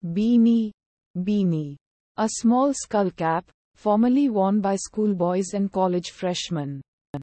Beany. Beany. A small skullcap, formerly worn by schoolboys and college freshmen.